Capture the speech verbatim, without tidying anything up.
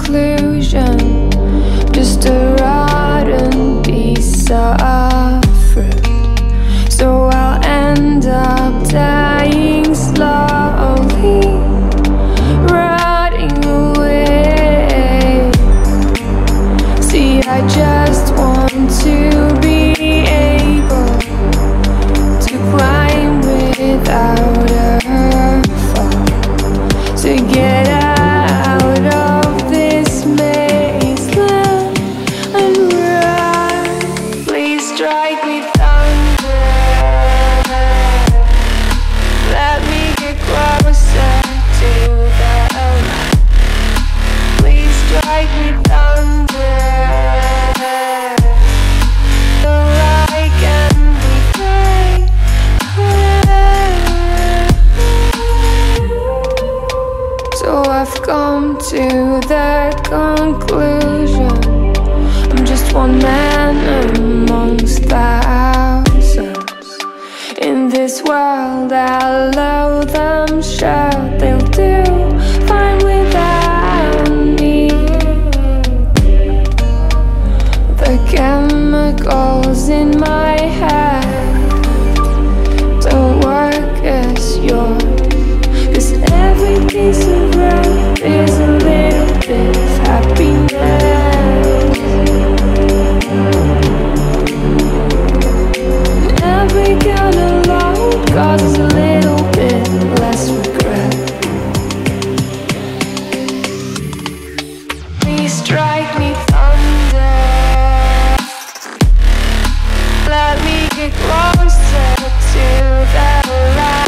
conclusion, just a rotten piece of fruit. So I'll end up dying slowly, rotting away. See, I just want to be able to climb without a fall, to get out of this maze and run. Please strike me thunder, let me get closer to the light. Please strike me thunder, so I can be free. So I've come to the conclusion, I'm just one man amongst thousands. In this world I'll allow them, sure they'll do fine without me. The chemicals in my head don't work as yours, 'cause every piece of road is a little bit of happiness. Every kind of load causes a little bit less regret. Please strike me thunder, let me get closer to the light.